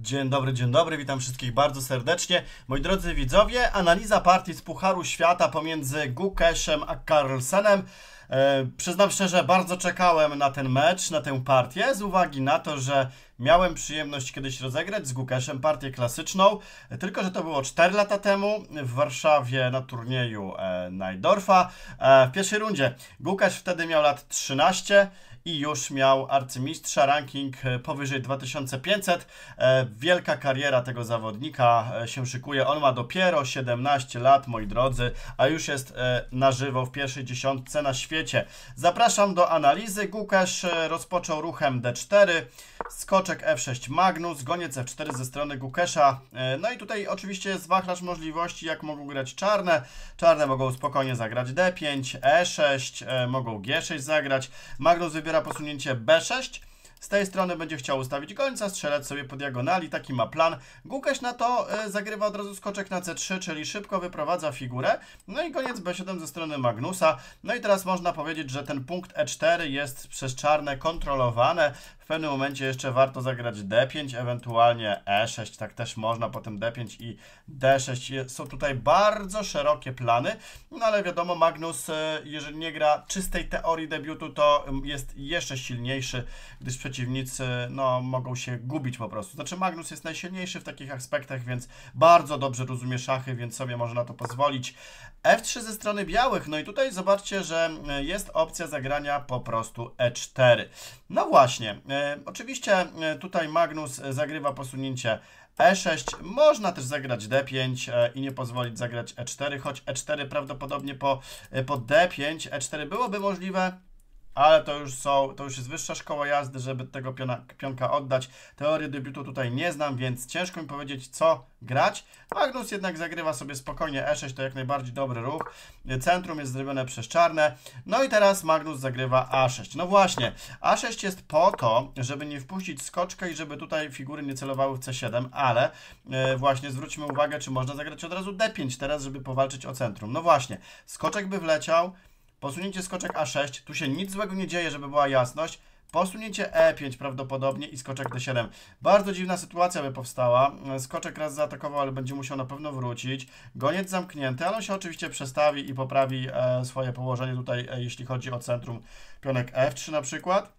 Dzień dobry, witam wszystkich bardzo serdecznie. Moi drodzy widzowie, analiza partii z Pucharu Świata pomiędzy Gukeszem a Carlsenem. Przyznam szczerze, bardzo czekałem na ten mecz, na tę partię, z uwagi na to, że miałem przyjemność kiedyś rozegrać z Gukeszem partię klasyczną, tylko że to było 4 lata temu w Warszawie na turnieju Najdorfa. W pierwszej rundzie Gukesz wtedy miał lat 13 i już miał arcymistrza, ranking powyżej 2500. Wielka kariera tego zawodnika się szykuje. On ma dopiero 17 lat, moi drodzy, a już jest na żywo w pierwszej dziesiątce na świecie. Zapraszam do analizy. Gukesz rozpoczął ruchem D4, skoczek F6 Magnus, goniec F4 ze strony Gukesza. No i tutaj oczywiście jest wachlarz możliwości, jak mogą grać czarne. Czarne mogą spokojnie zagrać D5, E6, mogą G6 zagrać. Magnus wybiera posunięcie B6. Z tej strony będzie chciał ustawić gońca, strzelać sobie po diagonali, taki ma plan. Gukesz na to zagrywa od razu skoczek na C3, czyli szybko wyprowadza figurę. No i goniec B7 ze strony Magnusa. No i teraz można powiedzieć, że ten punkt E4 jest przez czarne kontrolowane. W pewnym momencie jeszcze warto zagrać D5, ewentualnie E6, tak też można, potem D5 i D6. Są tutaj bardzo szerokie plany, no ale wiadomo, Magnus, jeżeli nie gra czystej teorii debiutu, to jest jeszcze silniejszy, gdyż przeciwnicy no, mogą się gubić po prostu. Znaczy Magnus jest najsilniejszy w takich aspektach, więc bardzo dobrze rozumie szachy, więc sobie może na to pozwolić. F3 ze strony białych, no i tutaj zobaczcie, że jest opcja zagrania po prostu E4. No właśnie, oczywiście tutaj Magnus zagrywa posunięcie E6, można też zagrać D5 i nie pozwolić zagrać E4, choć E4 prawdopodobnie po D5, E4 byłoby możliwe, ale to już jest wyższa szkoła jazdy, żeby tego pionka oddać. Teorii debiutu tutaj nie znam, więc ciężko mi powiedzieć, co grać. Magnus jednak zagrywa sobie spokojnie E6, to jak najbardziej dobry ruch. Centrum jest zrobione przez czarne. No i teraz Magnus zagrywa A6. No właśnie, A6 jest po to, żeby nie wpuścić skoczka i żeby tutaj figury nie celowały w C7, ale właśnie zwróćmy uwagę, czy można zagrać od razu D5 teraz, żeby powalczyć o centrum. No właśnie, skoczek by wleciał. Posunięcie skoczek A6, tu się nic złego nie dzieje, żeby była jasność. Posunięcie E5 prawdopodobnie i skoczek D7. Bardzo dziwna sytuacja by powstała. Skoczek raz zaatakował, ale będzie musiał na pewno wrócić. Goniec zamknięty, ale on się oczywiście przestawi i poprawi swoje położenie tutaj, jeśli chodzi o centrum. Pionek F3 na przykład.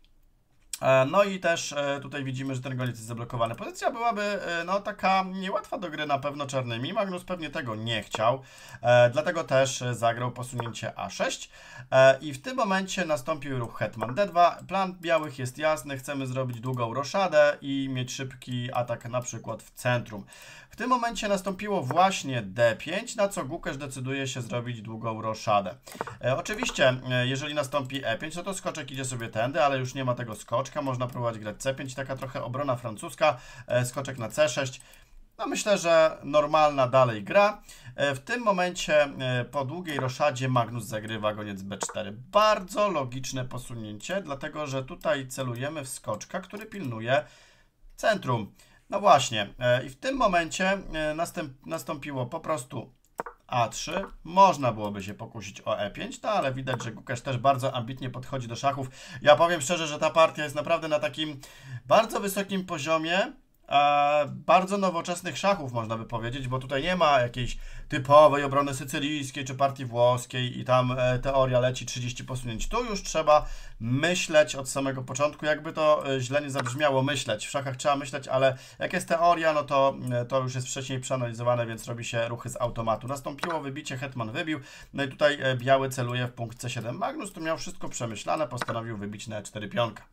No i też tutaj widzimy, że ten goniec jest zablokowany. Pozycja byłaby no taka niełatwa do gry na pewno czarnymi. Magnus pewnie tego nie chciał, dlatego też zagrał posunięcie A6 i w tym momencie nastąpił ruch hetman D2. Plan białych jest jasny, chcemy zrobić długą roszadę i mieć szybki atak na przykład w centrum. W tym momencie nastąpiło właśnie D5, na co Gukesz decyduje się zrobić długą roszadę. Oczywiście, jeżeli nastąpi E5, no to skoczek idzie sobie tędy, ale już nie ma tego skoczka. Można próbować grać C5, taka trochę obrona francuska, skoczek na C6. No myślę, że normalna dalej gra. W tym momencie po długiej roszadzie Magnus zagrywa goniec B4. Bardzo logiczne posunięcie, dlatego że tutaj celujemy w skoczka, który pilnuje centrum. No właśnie, i w tym momencie nastąpiło po prostu A3. Można byłoby się pokusić o E5, no ale widać, że Gukesz też bardzo ambitnie podchodzi do szachów. Ja powiem szczerze, że ta partia jest naprawdę na takim bardzo wysokim poziomie, bardzo nowoczesnych szachów, można by powiedzieć, bo tutaj nie ma jakiejś typowej obrony sycylijskiej czy partii włoskiej i tam teoria leci 30 posunięć. Tu już trzeba myśleć od samego początku, jakby to źle nie zabrzmiało, myśleć. W szachach trzeba myśleć, ale jak jest teoria, no to już jest wcześniej przeanalizowane, więc robi się ruchy z automatu. Nastąpiło wybicie, hetman wybił, no i tutaj biały celuje w punkt C7. Magnus tu miał wszystko przemyślane, postanowił wybić na E4 pionka.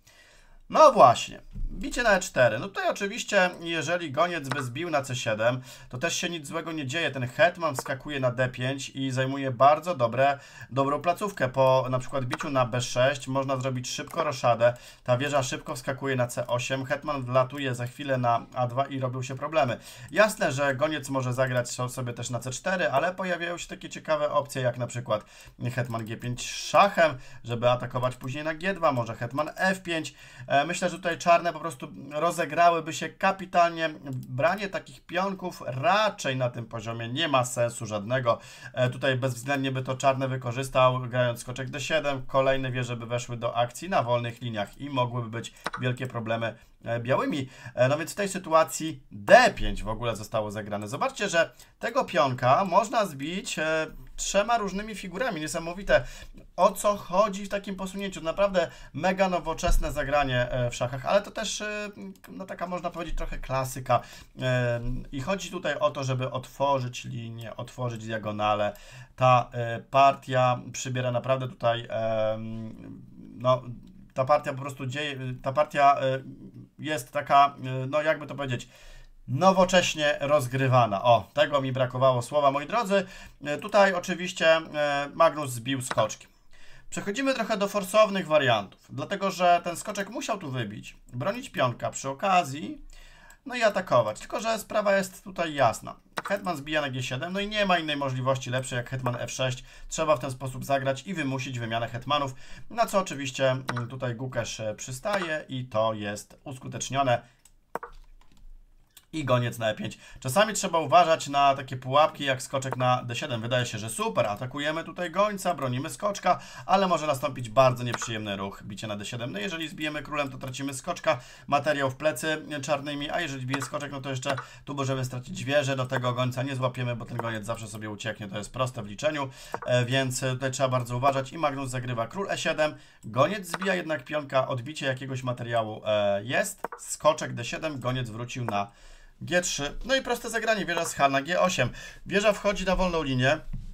No właśnie, bicie na E4. No tutaj oczywiście, jeżeli goniec by zbił na C7, to też się nic złego nie dzieje. Ten hetman wskakuje na D5 i zajmuje bardzo dobrą placówkę. Po na przykład biciu na B6 można zrobić szybko roszadę. Ta wieża szybko wskakuje na C8. Hetman wlatuje za chwilę na A2 i robią się problemy. Jasne, że goniec może zagrać sobie też na C4, ale pojawiają się takie ciekawe opcje, jak na przykład hetman G5 szachem, żeby atakować później na G2, może hetman F5. Myślę, że tutaj czarne po prostu rozegrałyby się kapitalnie. Branie takich pionków raczej na tym poziomie nie ma sensu żadnego. Tutaj bezwzględnie by to czarne wykorzystał, grając skoczek D7. Kolejne wieże by weszły do akcji na wolnych liniach i mogłyby być wielkie problemy białymi. No więc w tej sytuacji D5 w ogóle zostało zagrane. Zobaczcie, że tego pionka można zbić trzema różnymi figurami. Niesamowite, o co chodzi w takim posunięciu. Naprawdę mega nowoczesne zagranie w szachach, ale to też no taka można powiedzieć trochę klasyka. I chodzi tutaj o to, żeby otworzyć linię, otworzyć diagonale. Ta partia przybiera naprawdę tutaj no ta partia po prostu jest taka, no jakby to powiedzieć, nowocześnie rozgrywana. O, tego mi brakowało słowa, moi drodzy. Tutaj oczywiście Magnus zbił skoczkiem. Przechodzimy trochę do forsownych wariantów, dlatego że ten skoczek musiał tu wybić, bronić pionka przy okazji, no i atakować. Tylko że sprawa jest tutaj jasna. Hetman zbija na G7, no i nie ma innej możliwości lepszej jak hetman F6. Trzeba w ten sposób zagrać i wymusić wymianę hetmanów, na co oczywiście tutaj Gukesz przystaje i to jest uskutecznione. I goniec na E5. Czasami trzeba uważać na takie pułapki jak skoczek na D7. Wydaje się, że super, atakujemy tutaj gońca, bronimy skoczka, ale może nastąpić bardzo nieprzyjemny ruch, bicie na D7. No jeżeli zbijemy królem, to tracimy skoczka, materiał w plecy czarnymi, a jeżeli bije skoczek, no to jeszcze tu możemy stracić wieżę, do tego gońca nie złapiemy, bo ten goniec zawsze sobie ucieknie, to jest proste w liczeniu, więc tutaj trzeba bardzo uważać i Magnus zagrywa król E7, goniec zbija jednak pionka, odbicie jakiegoś materiału jest, skoczek D7, goniec wrócił na G3, no i proste zagranie, wieża z H na G8. Wieża wchodzi na wolną linię,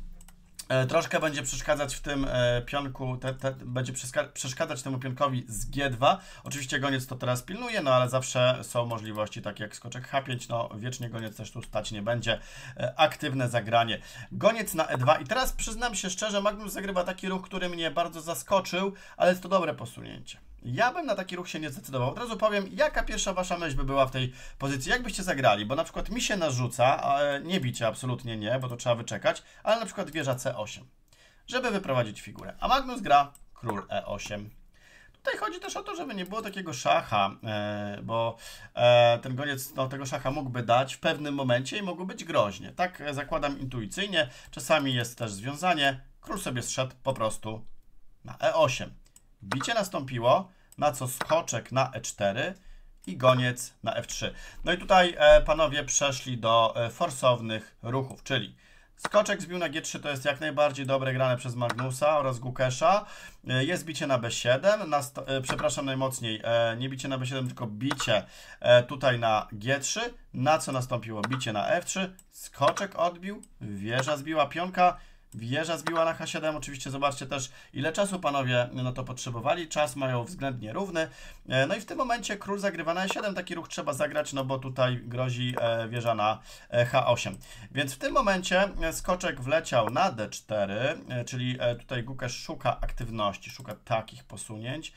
troszkę będzie przeszkadzać w tym pionku, będzie przeszkadzać temu pionkowi z G2. Oczywiście goniec to teraz pilnuje, no ale zawsze są możliwości takie jak skoczek H5, no wiecznie goniec też tu stać nie będzie. Aktywne zagranie. Goniec na E2 i teraz przyznam się szczerze, Magnus zagrywa taki ruch, który mnie bardzo zaskoczył, ale jest to dobre posunięcie. Ja bym na taki ruch się nie zdecydował. Od razu powiem, jaka pierwsza wasza myśl by była w tej pozycji, jak byście zagrali, bo na przykład mi się narzuca, nie bicie, absolutnie nie, bo to trzeba wyczekać, ale na przykład wieża C8, żeby wyprowadzić figurę, a Magnus gra król E8. Tutaj chodzi też o to, żeby nie było takiego szacha, bo ten goniec no, tego szacha mógłby dać w pewnym momencie i mogło być groźnie. Tak zakładam intuicyjnie, czasami jest też związanie, król sobie zszedł po prostu na E8. Bicie nastąpiło, na co skoczek na E4 i goniec na F3. No i tutaj panowie przeszli do forsownych ruchów, czyli skoczek zbił na G3, to jest jak najbardziej dobre grane przez Magnusa oraz Gukesza. Jest bicie na B7, przepraszam najmocniej, nie bicie na B7, tylko bicie tutaj na G3, na co nastąpiło bicie na F3, skoczek odbił, wieża zbiła pionka, wieża zbiła na H7, oczywiście zobaczcie też ile czasu panowie no to potrzebowali, czas mają względnie równy, no i w tym momencie król zagrywa na E7, taki ruch trzeba zagrać, no bo tutaj grozi wieża na H8, więc w tym momencie skoczek wleciał na D4, czyli tutaj Gukesz szuka aktywności, szuka takich posunięć,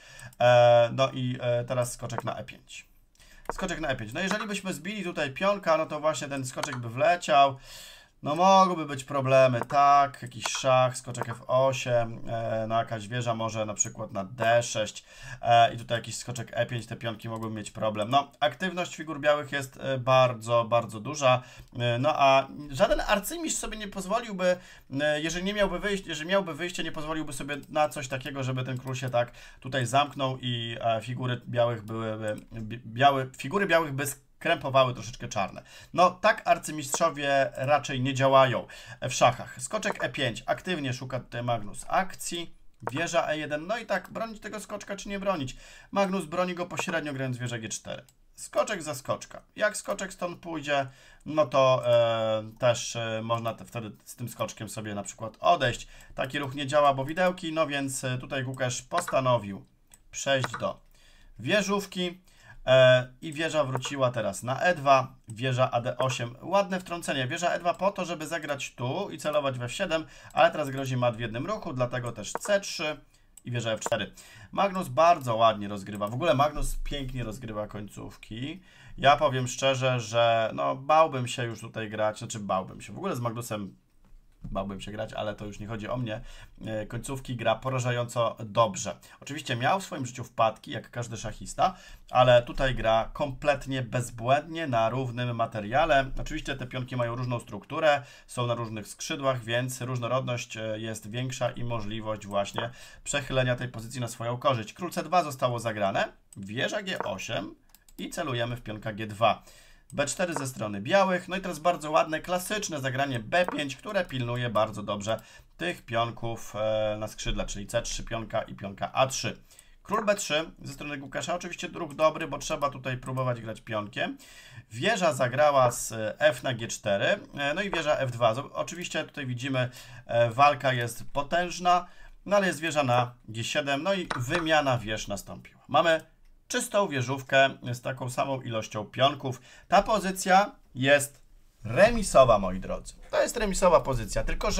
no i teraz skoczek na E5. Skoczek na E5, no jeżeli byśmy zbili tutaj pionka, no to właśnie ten skoczek by wleciał. No mogłyby być problemy, tak, jakiś szach, skoczek F8, no jakaś wieża może na przykład na D6 i tutaj jakiś skoczek E5, te pionki mogły mieć problem. No, aktywność figur białych jest bardzo, bardzo duża, no a żaden arcymistrz sobie nie pozwoliłby, jeżeli miałby wyjście, nie pozwoliłby sobie na coś takiego, żeby ten król się tak tutaj zamknął i figury białych by krępowały troszeczkę czarne. No tak arcymistrzowie raczej nie działają w szachach. Skoczek E5, aktywnie szuka tutaj Magnus akcji, wieża E1, no i tak bronić tego skoczka czy nie bronić? Magnus broni go pośrednio grając wieżę G4. Skoczek za skoczka. Jak skoczek stąd pójdzie, no to też można wtedy z tym skoczkiem sobie na przykład odejść. Taki ruch nie działa, bo widełki, no więc tutaj Gukesz postanowił przejść do wieżówki. I wieża wróciła teraz na E2, wieża AD8, ładne wtrącenie, wieża E2 po to, żeby zagrać tu i celować w F7, ale teraz grozi mat w jednym ruchu, dlatego też C3 i wieża F4. Magnus bardzo ładnie rozgrywa, w ogóle Magnus pięknie rozgrywa końcówki. Ja powiem szczerze, że no bałbym się już tutaj grać, znaczy bałbym się, w ogóle z Magnusem bałbym się grać, ale to już nie chodzi o mnie. Końcówki gra porażająco dobrze. Oczywiście miał w swoim życiu wpadki, jak każdy szachista, ale tutaj gra kompletnie bezbłędnie, na równym materiale. Oczywiście te pionki mają różną strukturę, są na różnych skrzydłach, więc różnorodność jest większa i możliwość właśnie przechylenia tej pozycji na swoją korzyść. Król C2 zostało zagrane, wieża G8 i celujemy w pionka G2. B4 ze strony białych, no i teraz bardzo ładne, klasyczne zagranie B5, które pilnuje bardzo dobrze tych pionków na skrzydle, czyli C3 pionka i pionka A3. Król B3 ze strony Gukesza, oczywiście ruch dobry, bo trzeba tutaj próbować grać pionkiem. Wieża zagrała z F na G4, no i wieża F2. Oczywiście tutaj widzimy, walka jest potężna, no ale jest wieża na G7, no i wymiana wież nastąpiła. Mamy czystą wieżówkę z taką samą ilością pionków. Ta pozycja jest remisowa, moi drodzy. To jest remisowa pozycja, tylko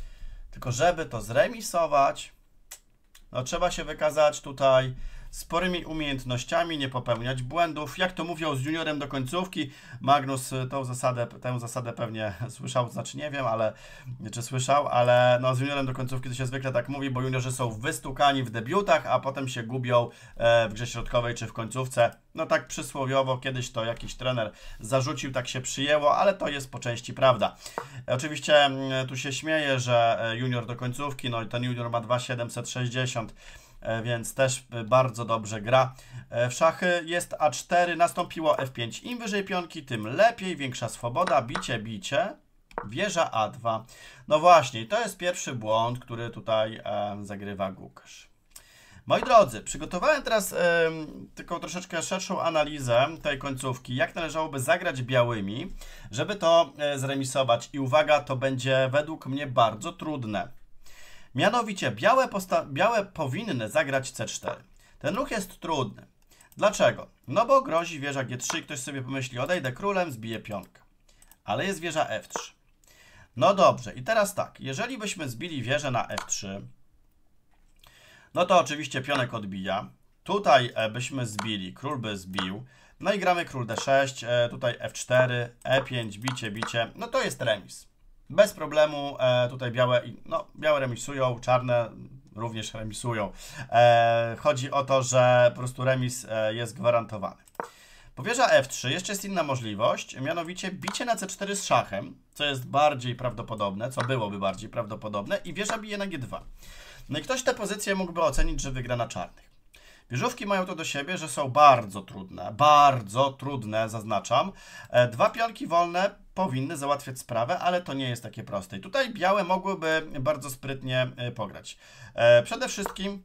żeby to zremisować, no trzeba się wykazać tutaj sporymi umiejętnościami, nie popełniać błędów. Jak to mówią, z juniorem do końcówki. Magnus tę zasadę pewnie słyszał, znaczy nie wiem, czy słyszał, ale no z juniorem do końcówki to się zwykle tak mówi, bo juniorzy są wystukani w debiutach, a potem się gubią w grze środkowej czy w końcówce. No tak przysłowiowo, kiedyś to jakiś trener zarzucił, tak się przyjęło, ale to jest po części prawda. Oczywiście tu się śmieję, że junior do końcówki, no i ten junior ma 2,760, więc też bardzo dobrze gra w szachy. Jest A4, nastąpiło F5. Im wyżej pionki, tym lepiej, większa swoboda, bicie, wieża A2. No właśnie, to jest pierwszy błąd, który tutaj zagrywa Gukesz. Moi drodzy, przygotowałem teraz tylko troszeczkę szerszą analizę tej końcówki, jak należałoby zagrać białymi, żeby to zremisować. I uwaga, to będzie według mnie bardzo trudne. Mianowicie białe powinny zagrać C4. Ten ruch jest trudny. Dlaczego? No bo grozi wieża G3 i ktoś sobie pomyśli, odejdę królem, zbiję pionkę. Ale jest wieża F3. No dobrze, i teraz tak, jeżeli byśmy zbili wieżę na F3, no to oczywiście pionek odbija. Tutaj byśmy zbili, król by zbił. No i gramy król D6, tutaj F4, E5, bicie. No to jest remis. Bez problemu tutaj białe remisują, czarne również remisują. Chodzi o to, że po prostu remis jest gwarantowany. Po wieża F3 jeszcze jest inna możliwość, mianowicie bicie na C4 z szachem, co jest bardziej prawdopodobne, co byłoby bardziej prawdopodobne, i wieża bije na G2. No i ktoś tę pozycję mógłby ocenić, że wygra na czarnych. Wieżówki mają to do siebie, że są bardzo trudne, zaznaczam. Dwa pionki wolne powinny załatwiać sprawę, ale to nie jest takie proste. I tutaj białe mogłyby bardzo sprytnie pograć. Przede wszystkim,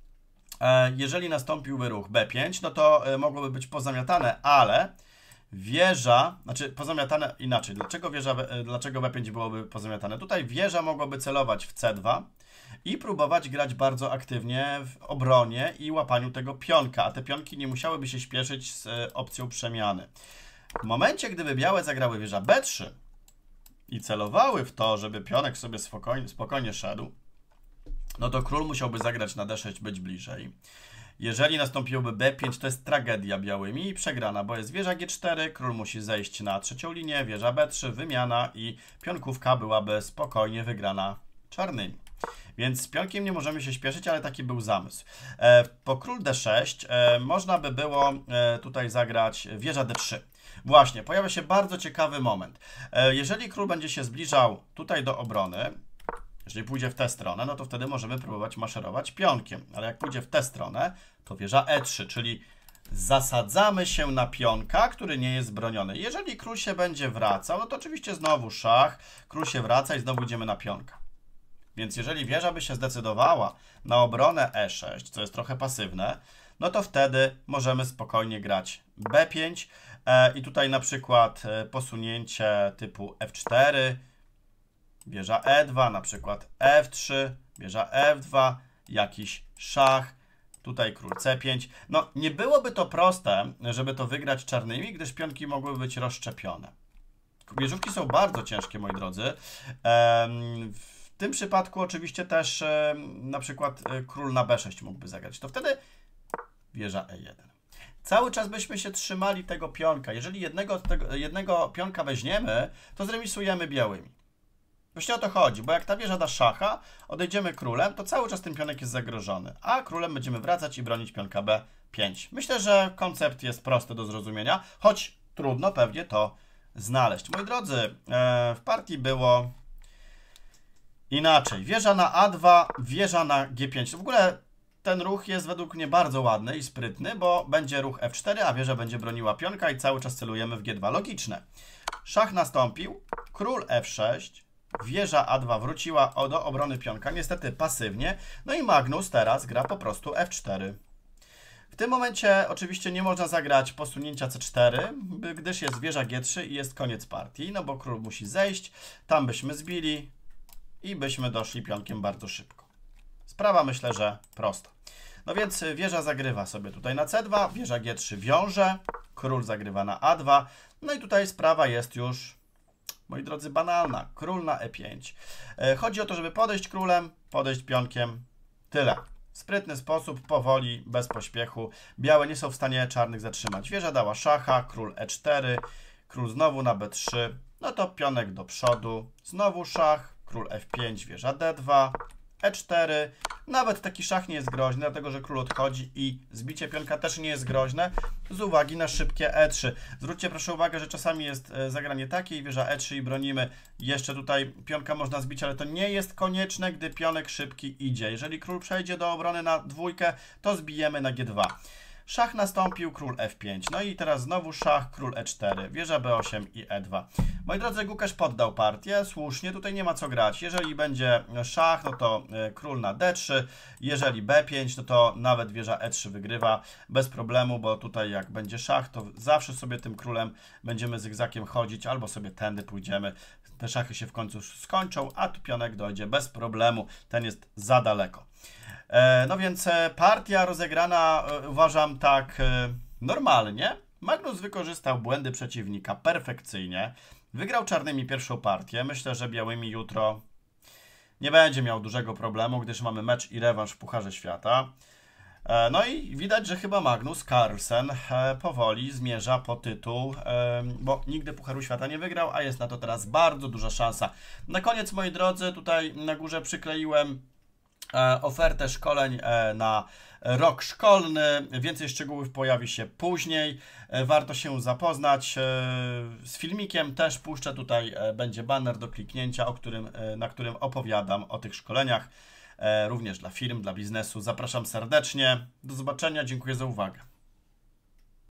jeżeli nastąpiłby ruch B5, no to mogłoby być pozamiatane, ale wieża, znaczy pozamiatane inaczej. Dlaczego B5 byłoby pozamiatane? Tutaj wieża mogłaby celować w C2 i próbować grać bardzo aktywnie w obronie i łapaniu tego pionka, a te pionki nie musiałyby się śpieszyć z opcją przemiany. W momencie, gdyby białe zagrały wieża B3 i celowały w to, żeby pionek sobie spokojnie szedł, no to król musiałby zagrać na D6, być bliżej. Jeżeli nastąpiłoby B5, to jest tragedia białymi i przegrana, bo jest wieża G4, król musi zejść na trzecią linię, wieża B3, wymiana i pionkówka byłaby spokojnie wygrana czarnymi. Więc z pionkiem nie możemy się śpieszyć, ale taki był zamysł. Po król D6 można by było tutaj zagrać wieża D3. Właśnie, pojawia się bardzo ciekawy moment. Jeżeli król będzie się zbliżał tutaj do obrony, jeżeli pójdzie w tę stronę, no to wtedy możemy próbować maszerować pionkiem. Ale jak pójdzie w tę stronę, to wieża E3, czyli zasadzamy się na pionka, który nie jest broniony. Jeżeli król się będzie wracał, no to oczywiście znowu szach, król się wraca i znowu idziemy na pionka. Więc jeżeli wieża by się zdecydowała na obronę E6, co jest trochę pasywne, no to wtedy możemy spokojnie grać B5 i tutaj na przykład posunięcie typu F4, wieża E2, na przykład F3, wieża F2, jakiś szach, tutaj król C5. No nie byłoby to proste, żeby to wygrać czarnymi, gdyż pionki mogłyby być rozszczepione. Wieżówki są bardzo ciężkie, moi drodzy. W tym przypadku oczywiście też na przykład król na B6 mógłby zagrać. To wtedy wieża E1. Cały czas byśmy się trzymali tego pionka. Jeżeli jednego pionka weźmiemy, to zremisujemy białymi. Właśnie o to chodzi, bo jak ta wieża da szacha, odejdziemy królem, to cały czas ten pionek jest zagrożony, a królem będziemy wracać i bronić pionka B5. Myślę, że koncept jest prosty do zrozumienia, choć trudno pewnie to znaleźć. Moi drodzy, w partii było inaczej. Wieża na A2, wieża na G5. W ogóle ten ruch jest według mnie bardzo ładny i sprytny, bo będzie ruch F4, a wieża będzie broniła pionka i cały czas celujemy w G2. Logiczne. Szach nastąpił, król F6, wieża A2 wróciła do obrony pionka, niestety pasywnie. No i Magnus teraz gra po prostu F4. W tym momencie oczywiście nie można zagrać posunięcia C4, gdyż jest wieża G3 i jest koniec partii, no bo król musi zejść, tam byśmy zbili i byśmy doszli pionkiem bardzo szybko. Sprawa myślę, że prosta. No więc wieża zagrywa sobie tutaj na C2, wieża G3 wiąże, król zagrywa na A2, no i tutaj sprawa jest już, moi drodzy, banalna. Król na E5. Chodzi o to, żeby podejść królem, podejść pionkiem, tyle. Sprytny sposób, powoli, bez pośpiechu. Białe nie są w stanie czarnych zatrzymać. Wieża dała szacha, król E4, król znowu na B3, no to pionek do przodu, znowu szach, król F5, wieża D2, E4. Nawet taki szach nie jest groźny, dlatego że król odchodzi i zbicie pionka też nie jest groźne z uwagi na szybkie E3. Zwróćcie proszę uwagę, że czasami jest zagranie takie i wieża E3 i bronimy. Jeszcze tutaj pionka można zbić, ale to nie jest konieczne, gdy pionek szybki idzie. Jeżeli król przejdzie do obrony na dwójkę, to zbijemy na G2. Szach nastąpił, król F5. No i teraz znowu szach, król E4, wieża B8 i E2. Moi drodzy, Gukesz poddał partię, słusznie, tutaj nie ma co grać. Jeżeli będzie szach, no to król na D3, jeżeli B5, no to nawet wieża E3 wygrywa bez problemu, bo tutaj jak będzie szach, to zawsze sobie tym królem będziemy zygzakiem chodzić, albo sobie tędy pójdziemy. Te szachy się w końcu skończą, a tu pionek dojdzie bez problemu, ten jest za daleko. No więc partia rozegrana uważam tak normalnie. Magnus wykorzystał błędy przeciwnika perfekcyjnie. Wygrał czarnymi pierwszą partię. Myślę, że białymi jutro nie będzie miał dużego problemu, gdyż mamy mecz i rewanż w Pucharze Świata. No i widać, że chyba Magnus Carlsen powoli zmierza po tytuł, bo nigdy Pucharu Świata nie wygrał, a jest na to teraz bardzo duża szansa. Na koniec, moi drodzy, tutaj na górze przykleiłem ofertę szkoleń na rok szkolny. Więcej szczegółów pojawi się później. Warto się zapoznać z filmikiem. Też puszczę tutaj, będzie banner do kliknięcia, na którym opowiadam o tych szkoleniach. Również dla firm, dla biznesu. Zapraszam serdecznie. Do zobaczenia. Dziękuję za uwagę.